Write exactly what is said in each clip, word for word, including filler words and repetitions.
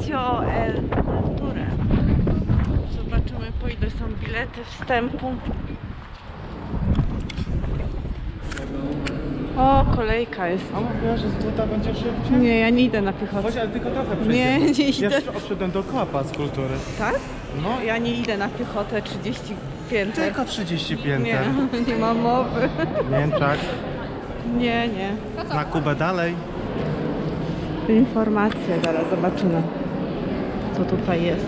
Palacio El Cultura. Zobaczymy, po ile są bilety wstępu. O, kolejka jest. A mówiła, że tutaj będzie szybciej? Nie, ja nie idę na piechotę. Chodź, ale tylko trochę przejdziemy. Nie, nie idę. Jeszcze odszedłem do koła z kultury. Tak? No. Ja nie idę na piechotę trzydzieści pięter. Tylko trzydzieści pięter. Nie, nie ma mowy. Mięczak. Nie, nie. Na Kubę dalej. Informacje, zaraz zobaczymy, co tutaj jest.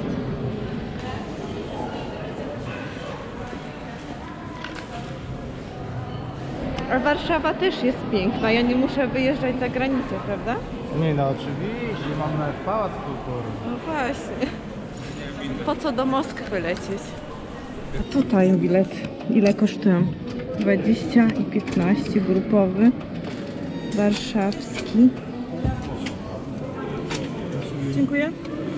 A Warszawa też jest piękna, ja nie muszę wyjeżdżać za granicę, prawda? Nie no, oczywiście, mam nawet pałac kultury. No właśnie. Po co do Moskwy lecieć? A tutaj bilet. Ile kosztują? dwadzieścia i piętnaście, grupowy, warszawski. Dziękuję.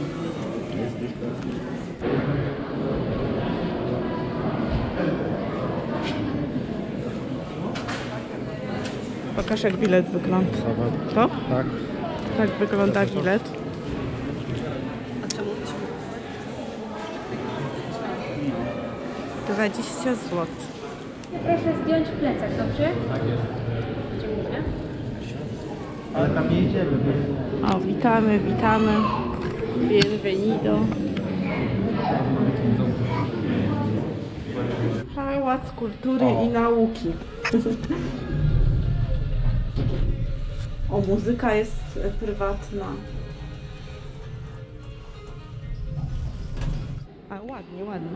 Pokaż, jak bilet wygląda. To? Tak. Tak wygląda bilet. dwadzieścia złotych. Proszę zdjąć plecak, dobrze? Tak jest. Dziękuję. Ale tam nie idziemy. O, witamy, witamy. Bienvenido. Pałac Kultury O. i Nauki. O, muzyka jest prywatna. A, ładnie, ładnie.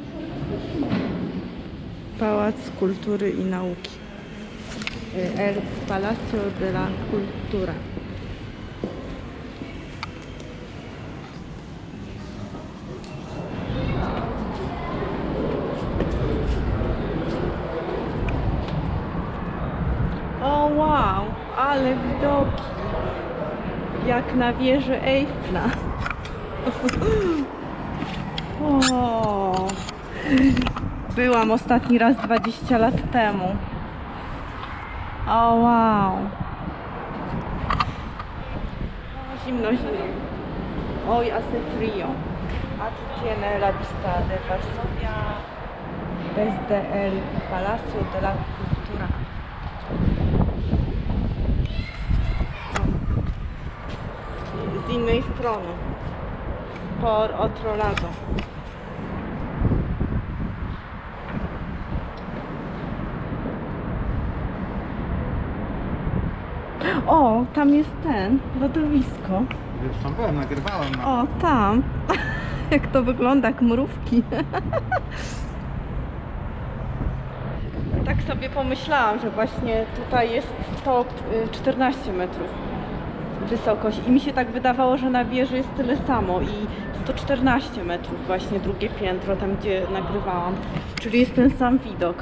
Pałac Kultury i Nauki. El Palacio de la Cultura. O wow, ale widoki. Jak na wieży Eiffla. O, byłam ostatni raz dwadzieścia lat temu. O wow. Zimno, zimno. Hoy hace frío. Aquí tiene la vista de Varsovia desde el Palacio de la Cultura. Z innej strony. Por otro lado. O, tam jest ten, lodowisko. Już tam byłem, nagrywałem. No. O, tam. Jak to wygląda, jak mrówki. Tak sobie pomyślałam, że właśnie tutaj jest sto czternaście metrów wysokość i mi się tak wydawało, że na wieży jest tyle samo i sto czternaście metrów właśnie drugie piętro, tam gdzie nagrywałam, czyli jest ten sam widok.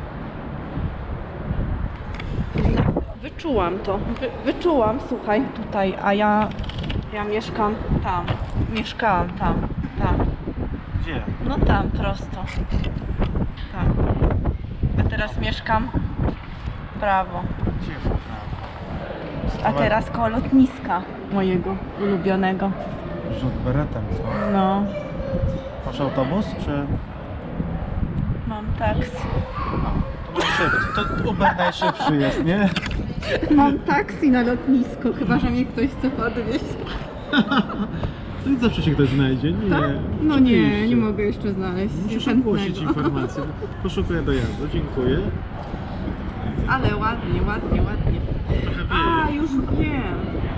Wyczułam to, Wy, wyczułam, słuchaj, tutaj, a ja, ja mieszkam tam, mieszkałam tam, tam. Gdzie? No tam, prosto. Tam. A teraz mieszkam w prawo. Gdzie w prawo? A teraz koło lotniska mojego ulubionego. Rzut beretem, co? No, Masz autobus, czy... mam taksi. To szybciej. To Uber najszybszy jest, nie? Mam taksi na lotnisko, chyba że mnie ktoś chce podwieźć. To i zawsze się ktoś znajdzie, nie? Tak? No nie, nie mogę jeszcze znaleźć Musisz chętnego. ogłosić informację. Poszukuję dojazdu, dziękuję. Ale ładnie, ładnie, ładnie. Trochę A, wieje. już wiem.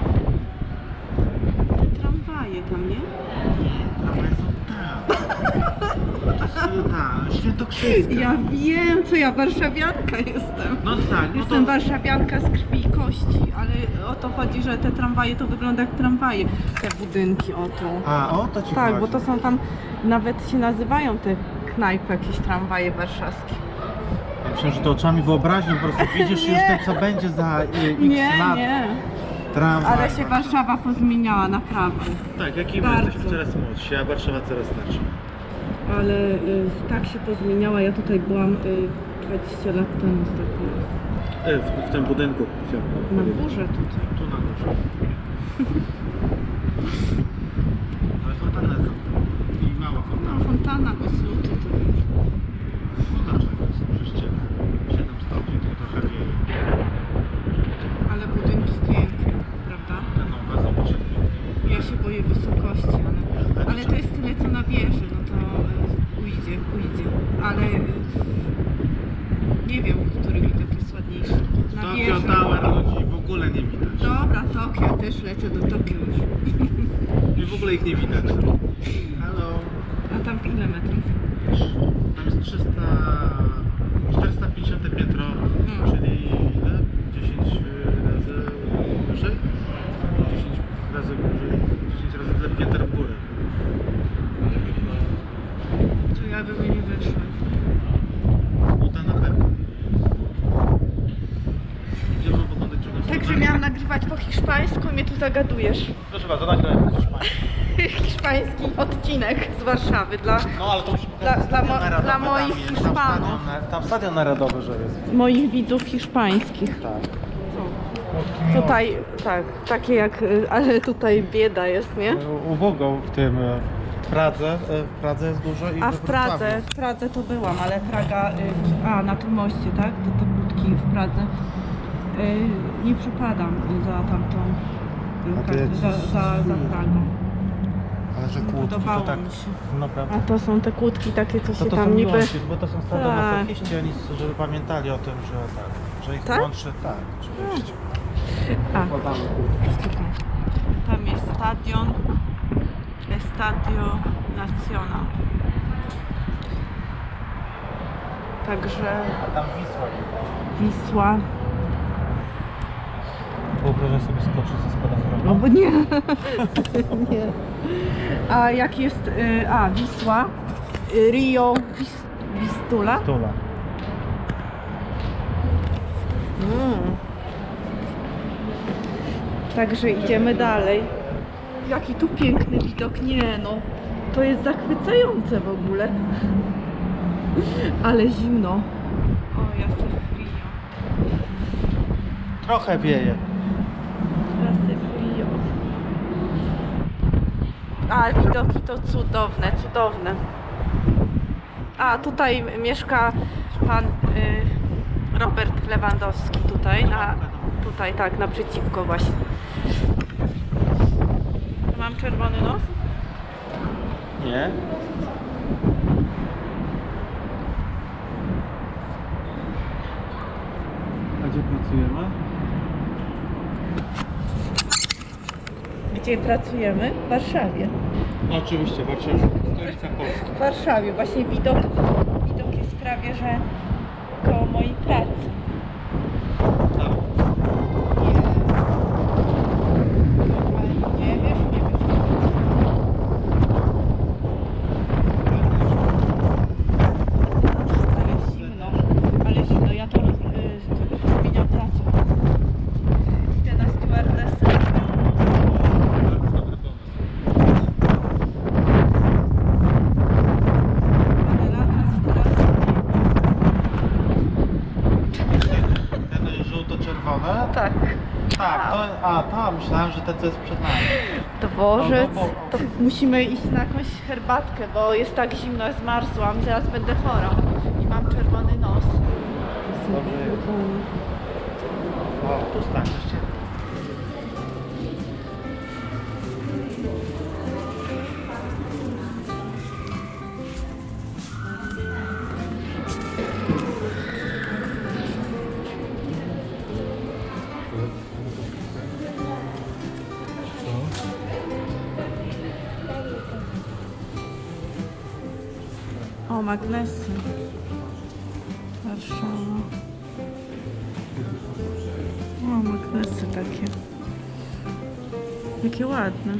Te tramwaje tam, nie? Tramwaje są tam. Tak, Świętokrzyska. Ja wiem, co ja warszawianka jestem. No tak, no Jestem to... warszawianka z krwi i kości, ale o to chodzi, że te tramwaje to wygląda jak tramwaje. Te budynki, o to. A, o to ci Tak, chodzi. bo to są tam, nawet się nazywają te knajpy, jakieś tramwaje warszawskie. Ja myślę, że to oczami wyobraźni po prostu widzisz już Nie. te, co będzie za y, x Nie, lat. nie. Tramwaj. Ale się Warszawa pozmieniała, naprawdę. Tak, jak i my Bardzo. jesteśmy coraz młodsi, a Warszawa coraz starsza. Ale y, tak się pozmieniała, ja tutaj byłam y, dwadzieścia lat temu ostatni raz. E, w, w tym budynku. chciałbym Na powiedzieć. górze tutaj. Tu na górze. ja się boję wysokości, ale, ale to jest tyle co na wieży, no to y, ujdzie, ujdzie. Ale y, nie wiem, który widok jest ładniejszy. Na Tokio wieży. Tower ludzi w ogóle nie widać. Dobra, Tokio, też lecę do Tokio już. I w ogóle ich nie widać. Halo. A tam ile metrów? Tam jest trzysta... czterysta pięćdziesiąt piętro, Hmm. czyli ile? dziesięć razy wyżej? dziesięć razy wyżej. dziesięć razy tyle pięter w górę. To ja bym nie wyszła. Uda na pewno. Idziemy oglądać drugą stronę. Także miałam nagrywać po hiszpańsku i mnie tu zagadujesz. Proszę bardzo, nagrałem po hiszpańsku. Hiszpański odcinek z Warszawy dla No ale to musi Dla- pokazać dla mo- stadion narodowy, dla tam moich jest, Hiszpanów. Tam stadion, na- tam stadion narodowy, że jest. moich widzów hiszpańskich. Tak. Tutaj, tak, takie jak, y, ale tutaj bieda jest, nie? Ubogo w tym e, w Pradze, e, w Pradze jest dużo i A we w Pradze, Wrocławiu. w Pradze to byłam, ale Praga, y, a na tym moście, tak? Te, te budki w Pradze. Y, nie przepadam za tamtą, A to y, jest- za, za, za Pragą. Ale że Nie kłódki to podobało tak mi się. naprawdę. A to są te kłódki takie, co To, się to są tam niby... miłości, bo to są Tak. sadomasochiści, oni żeby pamiętali o tym, że tak, że ich Tak? łączy, tak, oczywiście. A. Wkładamy kłódki. Tutaj. Tam jest stadion Estadio Nacional. Także A tam Wisła. Wisła. Wyobrażam sobie skoczyć ze spadochronu. No bo nie. nie. A jak jest. Y, a, Wisła. Y, Rio Wis, Wistula. Tula. Mm. Także idziemy dalej. Jaki tu piękny widok, nie no. To jest zachwycające w ogóle. Ale zimno. O, ja se frio. Trochę wieje. Ja se frio. A widoki to cudowne, cudowne. A tutaj mieszka pan y, Robert Lewandowski tutaj, na, tutaj tak, naprzeciwko właśnie. Mam czerwony nos? Nie? A gdzie pracujemy? Gdzie pracujemy? W Warszawie. Oczywiście, Warszawa, stolica Polski. W Warszawie, właśnie widok, widok jest prawie, że koło mojej pracy. Tak. Nie, nie wiesz, nie wiesz. Ale zimno, ale zimno, ja to y, zmieniam pracę. Idę na stewardessę. Ale lata teraz. Ten żółto-czerwone? Tak. Tak, to, a tam myślałem, że ten co jest przed nami. Dworzec, No, no, bo- to musimy iść na jakąś herbatkę, bo jest tak zimno, zmarzłam, zaraz będę chora i mam czerwony nos. Dobrze. O, tu stań, jeszcze. O, magnesy. Warszawa. O, magnesy takie. Jakie ładne.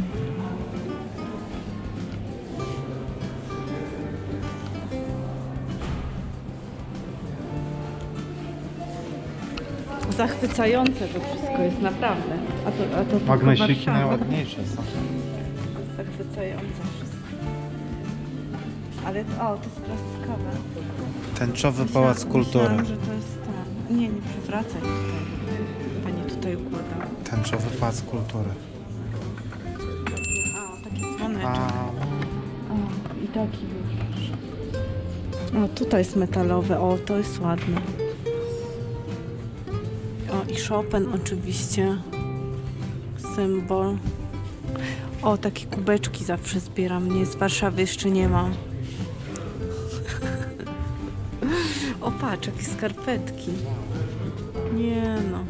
Zachwycające to wszystko jest naprawdę. A to, a to tylko Magnesiki Warszawa. najładniejsze są. Zachwycające wszystko. Ale o, to jest plastikowe. Tęczowy Myślałam- Pałac Kultury. Myślałam, że to jest ten. Nie, nie przewracaj tutaj. Pani tutaj układa. Tęczowy Pałac Kultury. A, taki dzwoneczek. A, O, i taki był. O, tutaj jest metalowe. O, to jest ładne. O, i Chopin oczywiście. Symbol. O, takie kubeczki zawsze zbieram. Nie, z Warszawy jeszcze nie mam. O, patrz, jakie skarpetki. Nie no.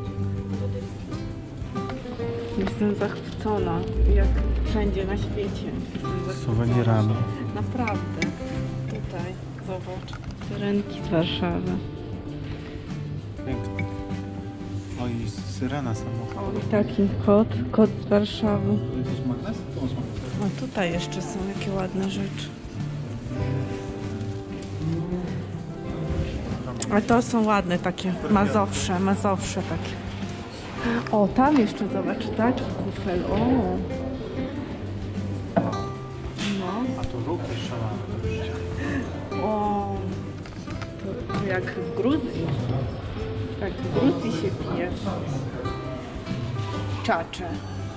Jestem zachwycona, jak wszędzie na świecie. Z suwenirami. Naprawdę. Tutaj, zobacz. Syrenki z Warszawy. Piękne. O i syrena samochodu. O, i taki kot, kot z Warszawy. Gdzieś magnes? Tu masz magnes. A tutaj jeszcze są jakie ładne rzeczy. A to są ładne takie, mazowsze, mazowsze takie. O, tam jeszcze zobacz, tak? Kufel, o. No, A tu ruchy szalane. o. To, to jak w Gruzji. Tak, w Gruzji się pije. Czacze.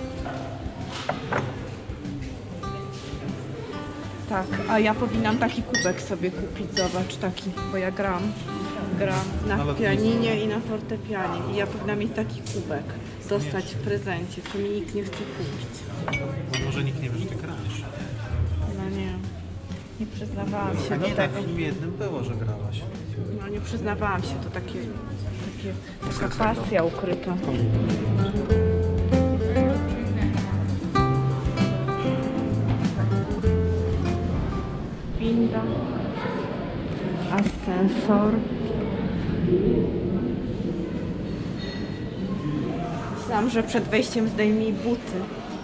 Tak, a ja powinnam taki kubek sobie kupić, zobacz, taki, bo ja gram. Gram na Ale to pianinie i na fortepianie i ja powinnam mieć taki kubek dostać w prezencie, to mi nikt nie chce kupić. Bo może nikt nie wie, że ty grasz. No nie, nie przyznawałam się A do nie, na tego. filmie jednym było, że grałaś. No nie przyznawałam się, to takie, takie taka pasja ukryta. Winda, ascensor. Myślałam, że przed wejściem zdejmij buty.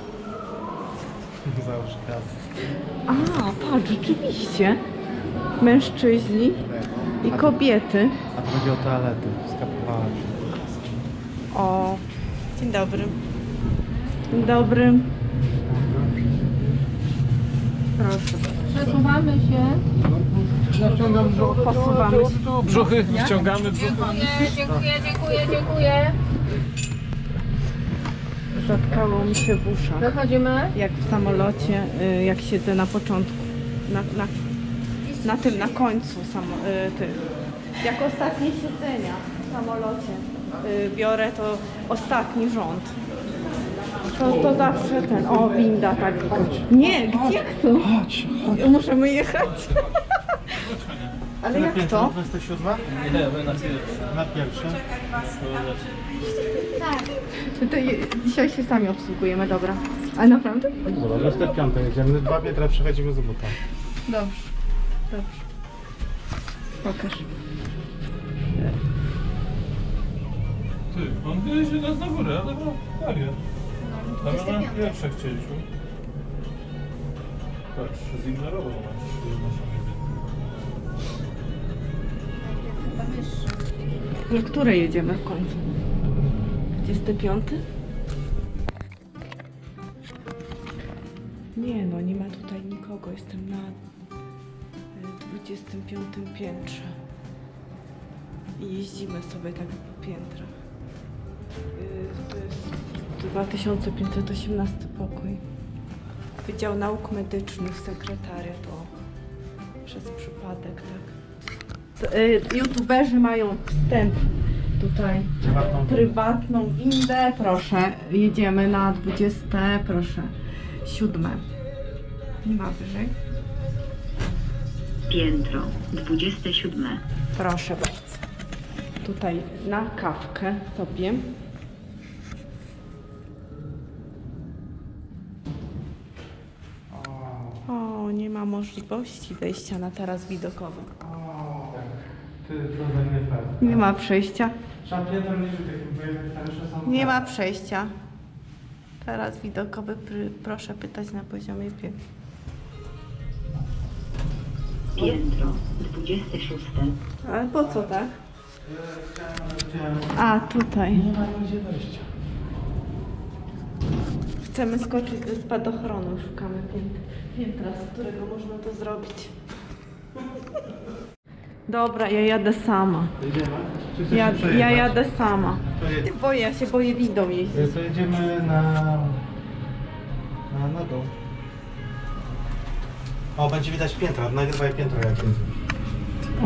Załóż gaz. A, patrz, rzeczywiście. Mężczyźni i kobiety. A to chodzi o toalety. Skapowałem się. O, dzień dobry. Dzień dobry. Proszę. Przesuwamy się. Posuwamy się. Brzuchy, wciągamy brzuchy. Dziękuję, dziękuję, dziękuję, dziękuję. Zatkało mi się w uszach. Wychodzimy. Jak w samolocie, y, jak siedzę na początku, na, na, na tym, na końcu samo, y, ty. Jak ostatnie siedzenia w samolocie y, biorę, to ostatni rząd. To, to zawsze ten, o winda, tak. Nie, gdzie jak to? Chodź, chodź. Możemy jechać. Ale jak to? dwadzieścia siódma? Nie, wy na chwilę. Na pierwsze. Tutaj dzisiaj się sami obsługujemy, dobra. Ale naprawdę? Dobra, do sto piątej jedziemy. Dwa piętra przechodzimy z buta. Dobrze, dobrze. Pokaż. Ty, on wiezie nas na górę, ale no, wariat. Ale na pierwsze chcieliśmy. Patrz, zignorował nasz, naszą jedynkę. Na które jedziemy w końcu? dwudziesty piąty? Nie no, nie ma tutaj nikogo. Jestem na y, dwudziestym piątym piętrze. I jeździmy sobie tak po piętrach. Y, To jest dwa tysiące pięćset osiemnasty pokój. Wydział Nauk Medycznych, sekretariat. O, przez przypadek, tak. Y, YouTuberzy mają wstęp tutaj. Prywatną. Prywatną windę, proszę. Jedziemy na dwudzieste, proszę, siódme. Nie ma wyżej. Piętro, dwudzieste siódme. Proszę bardzo. Tutaj na kawkę sobie. O, nie ma możliwości wejścia na taras widokowy. Ty, to za nie fair. Nie ma przejścia. Trzeba piętro niżej takim pojechać, tam jeszcze są... Nie ma przejścia. Taras widokowy, pr- proszę pytać na poziomie pięć. Piętro, dwudzieste szóste. Ale po co tak? Chciałem... A, tutaj. Nie ma gdzie wejścia. Chcemy skoczyć ze spadochronu, szukamy pięt- piętra, z którego można to zrobić. Dobra, ja jadę sama. Jedziemy? Czy chcesz Ja, się przejechać? ja jadę sama. To jedź. Boję, ja się boję windą jeździć. To jedziemy na... na, na dół. O, będzie widać piętra, nagrywaj piętro jak jest. O.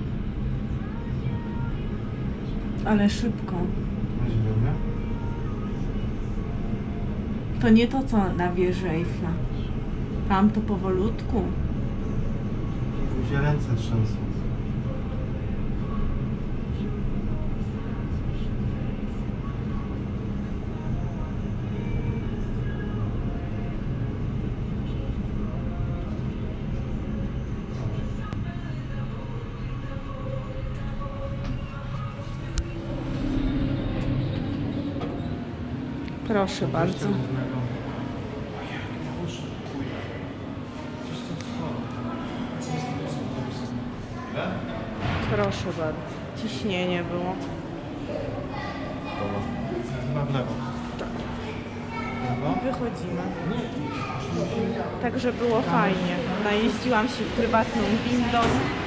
Ale szybko. Jedziemy. To nie to, co na wieży Eiffla. Tam to powolutku. Mi się ręce trzęsą. Proszę bardzo. Proszę bardzo. Ciśnienie było. Chyba w lewo. Tak. Lewo? Wychodzimy. Także było fajnie. Najeździłam się prywatną windą.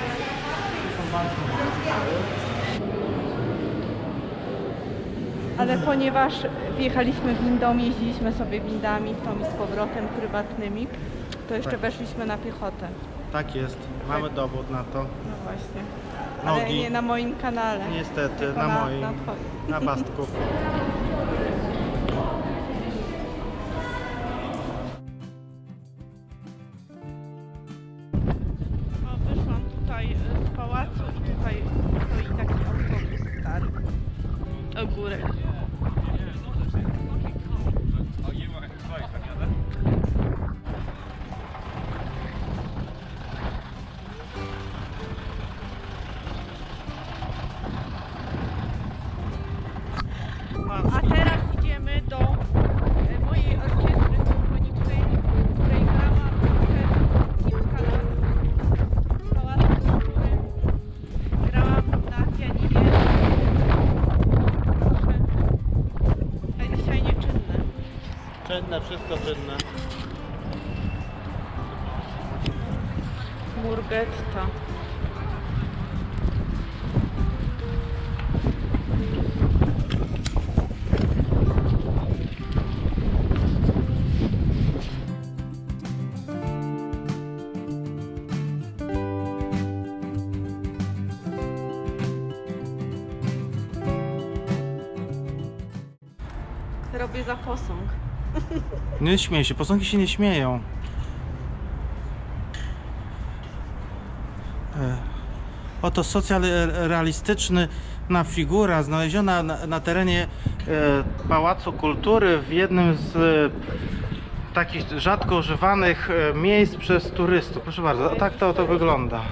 Ale ponieważ wjechaliśmy windą, jeździliśmy sobie windami w tą i z powrotem prywatnymi, to jeszcze Tak. weszliśmy na piechotę. Tak jest. Mamy dowód na to. No właśnie. Ale Nogi. nie na moim kanale. Niestety, tylko na na, moim. na twoim. Na pastku. O, wyszłam tutaj z pałacu i tutaj stoi taki autobus stary. Ogórek. A teraz idziemy do e, mojej orkiestry symfonicznej, w której grałam przez kilka lat w Pałacu Kultury. Grałam na pianinie. Proszę. A dzisiaj nieczynne. Czynne, wszystko czynne. Murgetta. Robię za posąg. Nie śmiej się, posągi się nie śmieją. E, Oto socjalrealistyczna figura znaleziona na, na terenie e, Pałacu Kultury w jednym z e, takich rzadko używanych e, miejsc przez turystów. Proszę bardzo, tak to, to wygląda.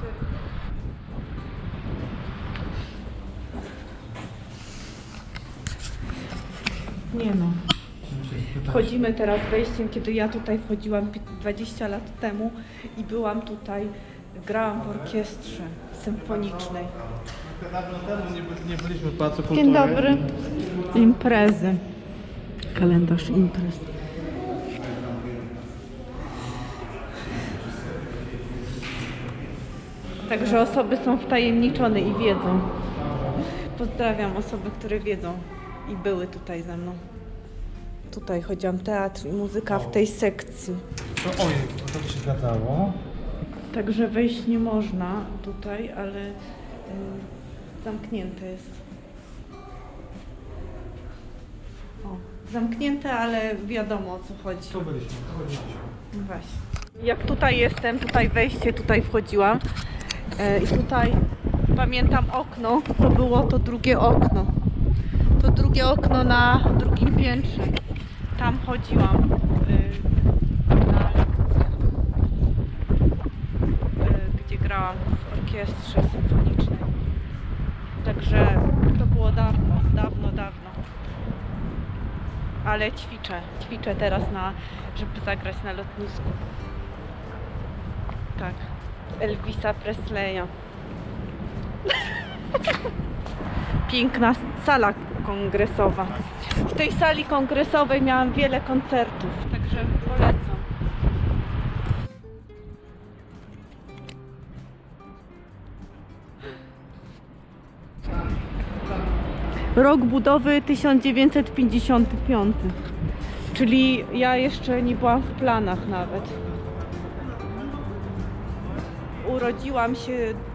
Nie no. Wchodzimy teraz wejściem, kiedy ja tutaj wchodziłam dwadzieścia lat temu i byłam tutaj, grałam w orkiestrze symfonicznej. Dawno temu nie, by- nie byliśmy w Pałacu Kultury. Dzień dobry. Imprezy. Kalendarz imprez. Także osoby są wtajemniczone i wiedzą. Pozdrawiam osoby, które wiedzą i były tutaj ze mną. Tutaj chodziłam teatr i muzyka w tej sekcji. To, ojej, to by się zgadzało. Także wejść nie można tutaj, ale y, zamknięte jest. O, zamknięte, ale wiadomo o co chodzi. Tu byliśmy, tu byliśmy. No właśnie. Jak tutaj jestem, tutaj wejście, tutaj wchodziłam e, i tutaj pamiętam okno, to było to drugie okno. To drugie okno na drugim piętrze. Tam chodziłam y, na lekcje, y, gdzie grałam w orkiestrze symfonicznej. Także to było dawno, dawno, dawno. Ale ćwiczę, ćwiczę teraz, na, żeby zagrać na lotnisku. Tak, Elvisa Presleya. Piękna sala kongresowa. W tej sali kongresowej miałam wiele koncertów, także polecam. Rok budowy tysiąc dziewięćset pięćdziesiąty piąty, czyli ja jeszcze nie byłam w planach nawet. Urodziłam się,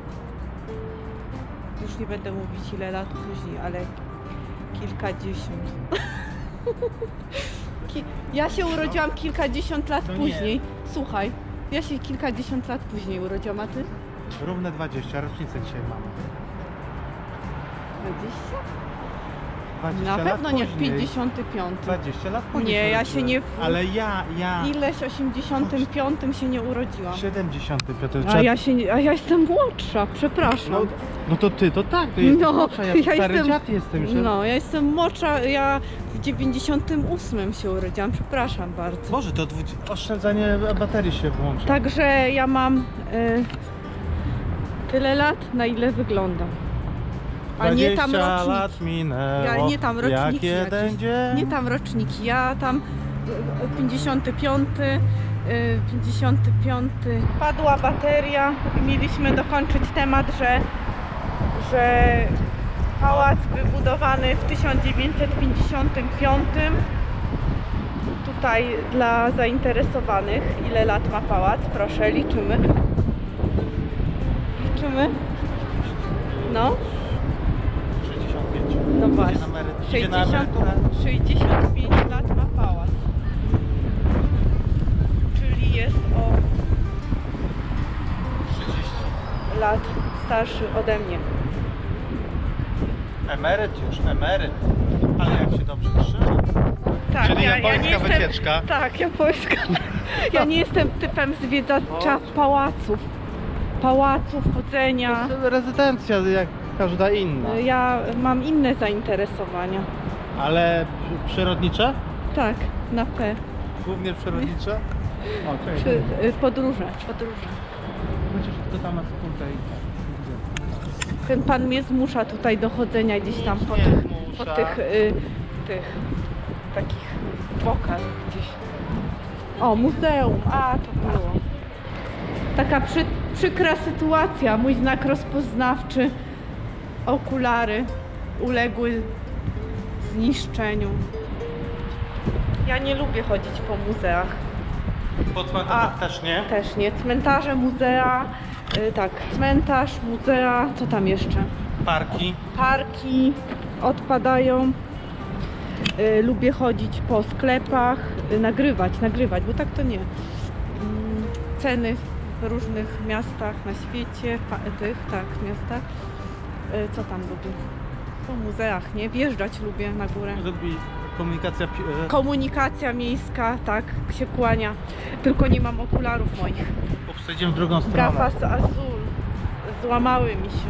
już nie będę mówić ile lat później, ale kilkadziesiąt. Ki ja się urodziłam kilkadziesiąt lat To nie. później. Słuchaj, ja się kilkadziesiąt lat później urodziłam, a ty? Równe dwadzieścia, rocznicę dzisiaj mamy. dwadzieścia? dwadzieścia Na lat pewno nie w później. pięćdziesiątym piątym. dwadzieścia lat później. Nie, ja się urodziłem. nie w- Ale ja, ja. Ileś w osiemdziesiątym piątym się nie urodziłam. siedemdziesiąty piąty. A ja się, nie- a ja jestem młodsza, przepraszam. No, no to ty, to tak, to jest No, młodsza, ja, ja stary jestem- dziad jestem. Że... No, ja jestem młodsza, ja w dziewięćdziesiątym ósmym się urodziłam, przepraszam bardzo. Boże, to dwudzie... oszczędzanie baterii się włącza. Także ja mam y, tyle lat, na ile wyglądam. A nie tam dwadzieścia roczniki. lat minęło. Ja nie tam roczniki Jak jeden jakieś. dzień. Nie tam roczniki, ja tam y, pięćdziesiąty piąty, y, pięćdziesiąty piąty. Padła bateria i mieliśmy dokończyć temat, że, że pałac wybudowany w tysiąc dziewięćset pięćdziesiątym piątym. Tutaj dla zainteresowanych, ile lat ma pałac, proszę, liczymy. Liczymy. No. sześćdziesiąt pięć. No Idzie właśnie, na emeryt- idzie na sześćdziesiąt, emeryturę. sześćdziesiąt pięć lat ma pałac. Czyli jest o trzydzieści. lat starszy ode mnie. Emeryt już, emeryt. Ale jak się dobrze trzyma. Tak, Czyli ja, ja japońska nie jestem, wycieczka. Tak, japońska. Ja nie jestem typem zwiedzacza pałaców. Pałaców, chodzenia. To jest rezydencja jak każda inna. Ja mam inne zainteresowania. Ale przyrodnicze? Tak, na P. Głównie przyrodnicze? O, cześć. Czy, y, podróże, podróże. Chociaż to tam na sekundę i Ten pan mnie zmusza tutaj do chodzenia gdzieś tam po Nie tych, zmusza. po tych, y, tych takich bokach gdzieś. O, muzeum, a to było. Taka przy, przykra sytuacja, mój znak rozpoznawczy, okulary uległy zniszczeniu. Ja nie lubię chodzić po muzeach. Po cmentarzach A- też nie? Też nie. Cmentarze, muzea, y, tak, cmentarz, muzea, co tam jeszcze? Parki. Parki odpadają. Y, lubię chodzić po sklepach, y, nagrywać, nagrywać, bo tak to nie. Mm, ceny w różnych miastach na świecie, pa, tych, tak, miastach. Y, co tam lubię? Po muzeach, nie? Wjeżdżać lubię na górę. Lubi komunikacja pi- e, Komunikacja miejska, tak, się kłania. Tylko nie mam okularów moich. Przejdziemy w drugą stronę. Gafas azul. Złamały mi się.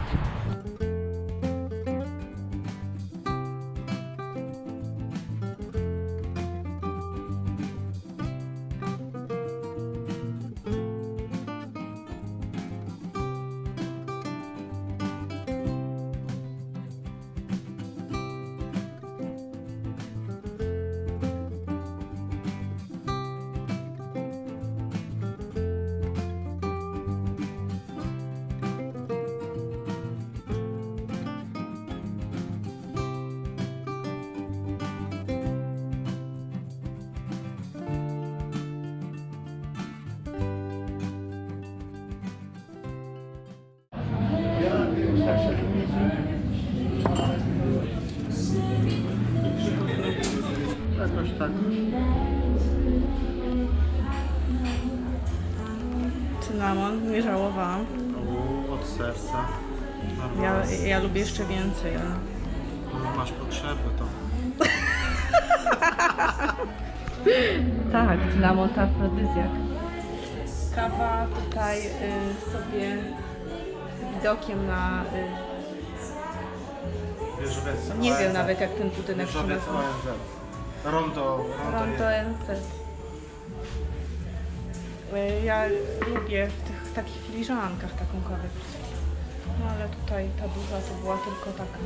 Jakoś tak. Cynamon, nie żałowałam. U, od serca. Ja, Normalnie. ja lubię jeszcze więcej, ale... No, masz potrzeby to. Tak, cynamon to afrodyzjak. Kawa tutaj y, sobie z widokiem na... Y, Wieżowiec nie O N Z. wiem nawet jak ten budynek się Wieżowiec nazywa. O N Z. Rondo. Rondo Rondo jest. N Z. Y, Ja lubię w tych takich filiżankach taką kawę pić. No ale tutaj ta duża to była tylko taka.